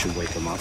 should wake him up.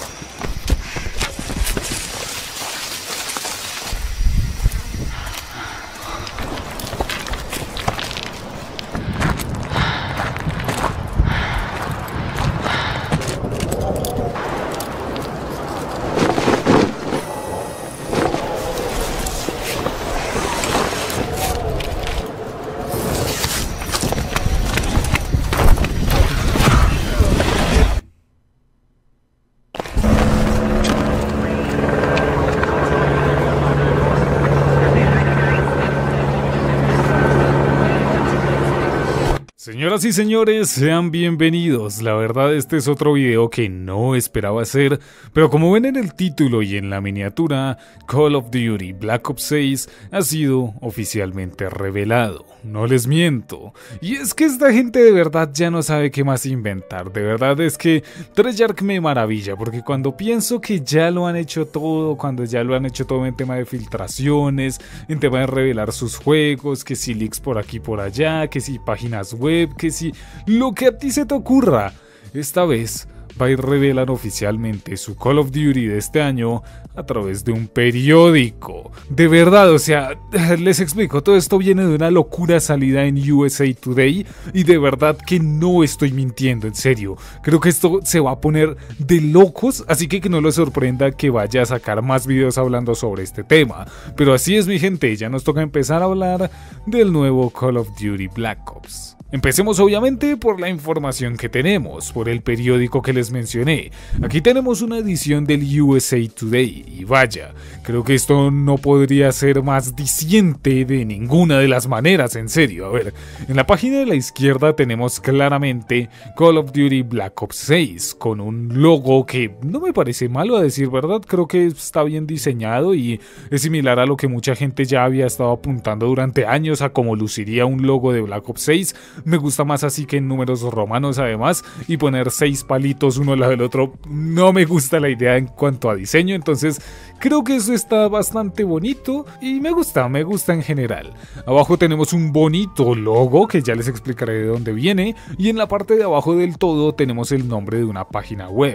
Señoras y señores, sean bienvenidos. La verdad este es otro video que no esperaba hacer, pero como ven en el título y en la miniatura, Call of Duty Black Ops 6 ha sido oficialmente revelado. No les miento. Y es que esta gente de verdad ya no sabe qué más inventar. De verdad es que Treyarch me maravilla, porque cuando pienso que ya lo han hecho todo, cuando ya lo han hecho todo en tema de filtraciones, en tema de revelar sus juegos, que si leaks por aquí por allá, que si páginas web, que si lo que a ti se te ocurra, esta vez va y revelan oficialmente su Call of Duty de este año a través de un periódico. De verdad, o sea, les explico, todo esto viene de una locura salida en USA Today y de verdad que no estoy mintiendo, en serio. Creo que esto se va a poner de locos, así que no les sorprenda que vaya a sacar más videos hablando sobre este tema. Pero así es, mi gente, ya nos toca empezar a hablar del nuevo Call of Duty Black Ops. Empecemos obviamente por la información que tenemos, por el periódico que les mencioné. Aquí tenemos una edición del USA Today y vaya, creo que esto no podría ser más diciente de ninguna de las maneras, en serio. A ver, en la página de la izquierda tenemos claramente Call of Duty Black Ops 6 con un logo que no me parece malo, a decir verdad, creo que está bien diseñado y es similar a lo que mucha gente ya había estado apuntando durante años a cómo luciría un logo de Black Ops 6. Me gusta más así que en números romanos además, y poner 6 palitos uno al lado del otro no me gusta la idea en cuanto a diseño, entonces creo que eso está bastante bonito y me gusta en general. Abajo tenemos un bonito logo que ya les explicaré de dónde viene, y en la parte de abajo del todo tenemos el nombre de una página web,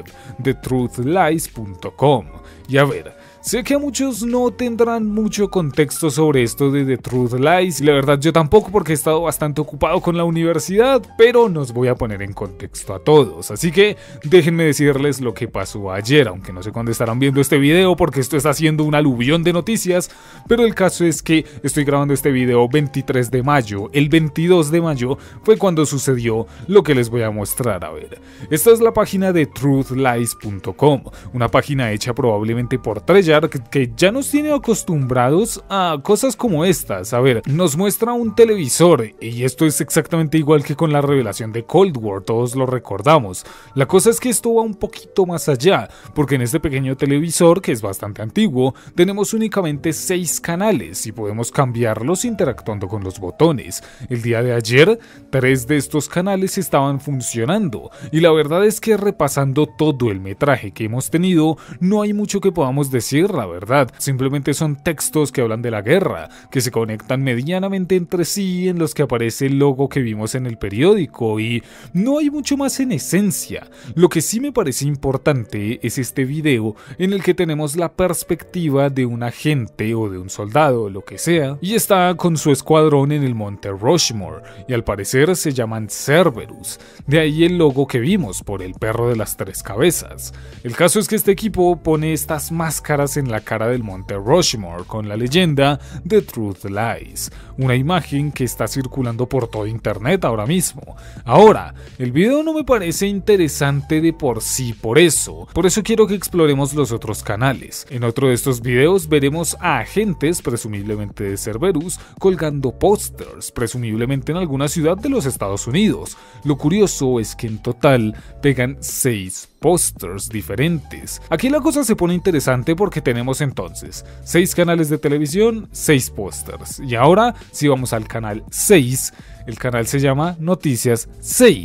thetruthlies.com. y a ver, sé que a muchos no tendrán mucho contexto sobre esto de The Truth Lies, y la verdad yo tampoco, porque he estado bastante ocupado con la universidad, pero nos voy a poner en contexto a todos, así que déjenme decirles lo que pasó ayer, aunque no sé cuándo estarán viendo este video porque esto está haciendo un aluvión de noticias, pero el caso es que estoy grabando este video 23 de mayo, el 22 de mayo fue cuando sucedió lo que les voy a mostrar. A ver, esta es la página de truthlies.com, una página hecha probablemente por Treyarch, que ya nos tiene acostumbrados a cosas como estas. A ver, nos muestra un televisor y esto es exactamente igual que con la revelación de Cold War, todos lo recordamos. La cosa es que esto va un poquito más allá, porque en este pequeño televisor, que es bastante antiguo, tenemos únicamente 6 canales y podemos cambiarlos interactuando con los botones. El día de ayer, 3 de estos canales estaban funcionando y la verdad es que repasando todo el metraje que hemos tenido, no hay mucho que podamos decir, la verdad. Simplemente son textos que hablan de la guerra, que se conectan medianamente entre sí, en los que aparece el logo que vimos en el periódico, y no hay mucho más en esencia. Lo que sí me parece importante es este video en el que tenemos la perspectiva de un agente o de un soldado o lo que sea, y está con su escuadrón en el monte Rushmore, y al parecer se llaman Cerberus, de ahí el logo que vimos por el perro de las 3 cabezas. El caso es que este equipo pone estas máscaras en la cara del monte Rushmore con la leyenda The Truth Lies, una imagen que está circulando por todo internet ahora mismo. Ahora, el video no me parece interesante de por sí por eso quiero que exploremos los otros canales. En otro de estos videos veremos a agentes, presumiblemente de Cerberus, colgando pósters, presumiblemente en alguna ciudad de los Estados Unidos. Lo curioso es que en total pegan 6 pósters diferentes. Aquí la cosa se pone interesante porque tenemos entonces 6 canales de televisión, 6 pósters. Y ahora, si vamos al canal 6, el canal se llama Noticias 6.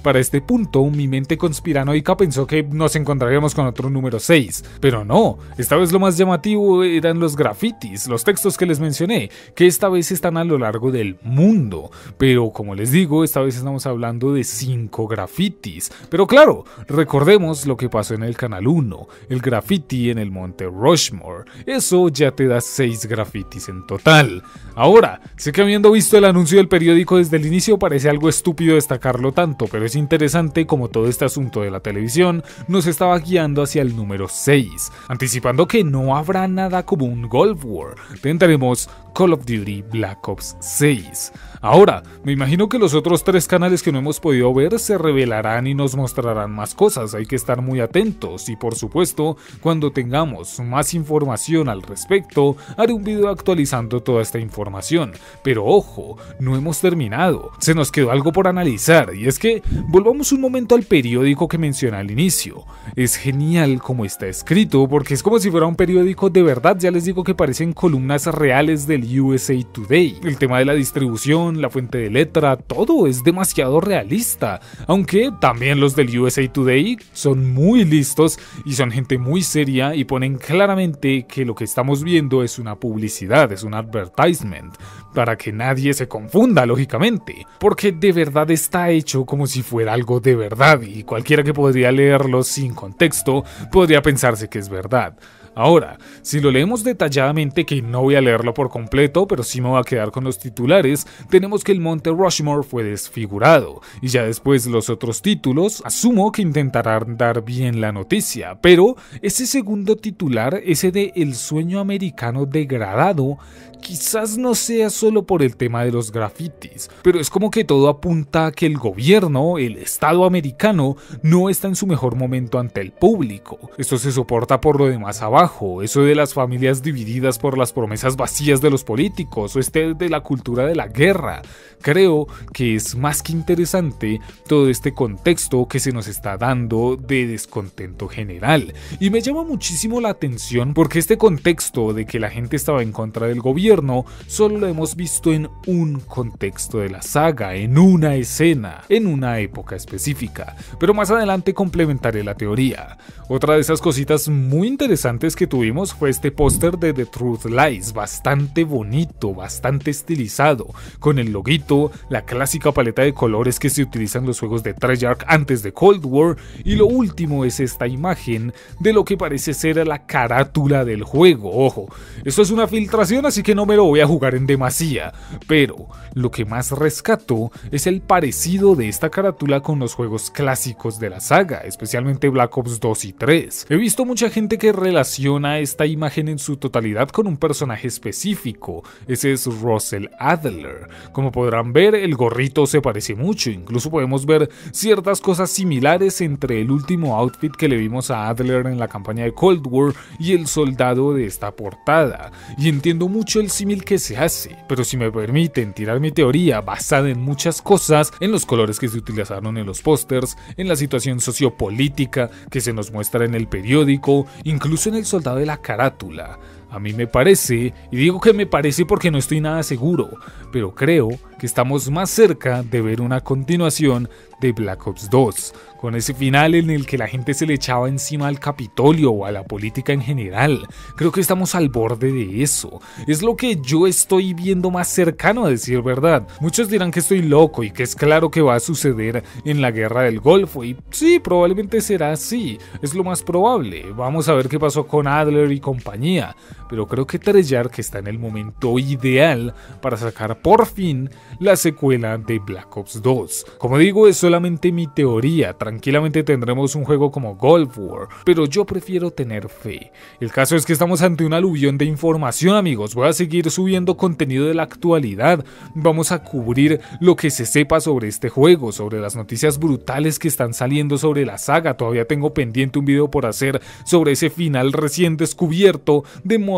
Para este punto, mi mente conspiranoica pensó que nos encontraríamos con otro número 6, pero no, esta vez lo más llamativo eran los grafitis, los textos que les mencioné, que esta vez están a lo largo del mundo, pero como les digo, esta vez estamos hablando de 5 grafitis, pero claro, recordemos lo que pasó en el canal 1, el graffiti en el monte Rushmore, eso ya te da 6 grafitis en total. Ahora, sé que habiendo visto el anuncio del periódico desde el inicio parece algo estúpido destacarlo tanto, pero es interesante como todo este asunto de la televisión nos estaba guiando hacia el número 6, anticipando que no habrá nada como un Gulf War, tendremos Call of Duty Black Ops 6. Ahora, me imagino que los otros 3 canales que no hemos podido ver se revelarán y nos mostrarán más cosas, hay que estar muy atentos y por supuesto, cuando tengamos más información al respecto, haré un video actualizando toda esta información. Pero ojo, no hemos terminado, se nos quedó algo por analizar y es que volvamos un momento al periódico que mencioné al inicio. Es genial como está escrito porque es como si fuera un periódico de verdad, ya les digo que parecen columnas reales del USA Today. El tema de la distribución, la fuente de letra, todo es demasiado realista, aunque también los del USA Today son muy listos y son gente muy seria y ponen claramente que lo que estamos viendo es una publicidad, es un advertisement, para que nadie se confunda lógicamente, porque de verdad está hecho como si fuera algo de verdad y cualquiera que podría leerlo sin contexto podría pensarse que es verdad. Ahora, si lo leemos detalladamente, que no voy a leerlo por completo, pero sí me voy a quedar con los titulares, tenemos que el monte Rushmore fue desfigurado, y ya después los otros títulos, asumo que intentarán dar bien la noticia, pero ese segundo titular, ese de El sueño americano degradado, quizás no sea solo por el tema de los grafitis, pero es como que todo apunta a que el gobierno, el Estado americano, no está en su mejor momento ante el público. Esto se soporta por lo demás abajo, eso de las familias divididas por las promesas vacías de los políticos, o este de la cultura de la guerra. Creo que es más que interesante todo este contexto que se nos está dando de descontento general. Y me llama muchísimo la atención porque este contexto de que la gente estaba en contra del gobierno solo lo hemos visto en un contexto de la saga, en una escena, en una época específica. Pero más adelante complementaré la teoría. Otra de esas cositas muy interesantes que tuvimos fue este póster de The Truth Lies, bastante bonito, bastante estilizado, con el loguito, la clásica paleta de colores que se utiliza en los juegos de Treyarch antes de Cold War, y lo último es esta imagen de lo que parece ser la carátula del juego. Ojo, esto es una filtración, así que no me lo voy a jugar en demasía, pero lo que más rescato es el parecido de esta carátula con los juegos clásicos de la saga, especialmente Black Ops 2 y 3. He visto mucha gente que relaciona esta imagen en su totalidad con un personaje específico, ese es Russell Adler. Como podrán ver, el gorrito se parece mucho, incluso podemos ver ciertas cosas similares entre el último outfit que le vimos a Adler en la campaña de Cold War y el soldado de esta portada, y entiendo mucho el símil que se hace, pero si me permiten tirar mi teoría basada en muchas cosas, en los colores que se utilizaron en los pósters, en la situación sociopolítica que se nos muestra en el periódico, incluso en el soldado de la carátula. A mí me parece, y digo que me parece porque no estoy nada seguro, pero creo que estamos más cerca de ver una continuación de Black Ops 2, con ese final en el que la gente se le echaba encima al Capitolio o a la política en general. Creo que estamos al borde de eso. Es lo que yo estoy viendo más cercano, a decir verdad. Muchos dirán que estoy loco y que es claro que va a suceder en la guerra del Golfo, y sí, probablemente será así, es lo más probable. Vamos a ver qué pasó con Adler y compañía, pero creo que Treyarch está en el momento ideal para sacar por fin la secuela de Black Ops 2. Como digo, es solamente mi teoría, tranquilamente tendremos un juego como Gulf War, pero yo prefiero tener fe. El caso es que estamos ante un aluvión de información, amigos. Voy a seguir subiendo contenido de la actualidad, vamos a cubrir lo que se sepa sobre este juego, sobre las noticias brutales que están saliendo sobre la saga. Todavía tengo pendiente un video por hacer sobre ese final recién descubierto de Modern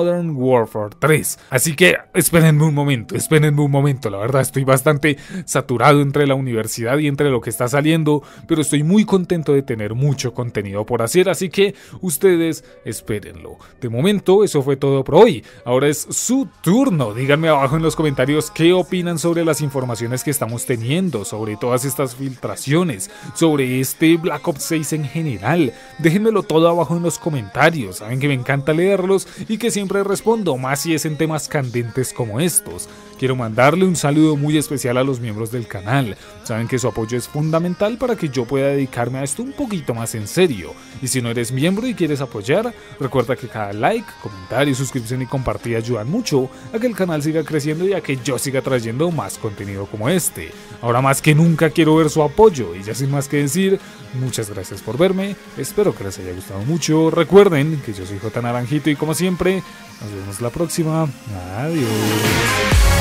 Modern Warfare 3. Así que espérenme un momento, la verdad estoy bastante saturado entre la universidad y entre lo que está saliendo, pero estoy muy contento de tener mucho contenido por hacer, así que ustedes espérenlo. De momento eso fue todo por hoy, ahora es su turno. Díganme abajo en los comentarios qué opinan sobre las informaciones que estamos teniendo, sobre todas estas filtraciones, sobre este Black Ops 6 en general. Déjenmelo todo abajo en los comentarios, saben que me encanta leerlos y que siempre respondo, más si es en temas candentes como estos. Quiero mandarle un saludo muy especial a los miembros del canal, saben que su apoyo es fundamental para que yo pueda dedicarme a esto un poquito más en serio. Y si no eres miembro y quieres apoyar, recuerda que cada like, comentario, suscripción y compartida ayudan mucho a que el canal siga creciendo y a que yo siga trayendo más contenido como este. Ahora más que nunca quiero ver su apoyo y ya sin más que decir, muchas gracias por verme, espero que les haya gustado mucho. Recuerden que yo soy J Naranjito y como siempre, nos vemos la próxima. Adiós.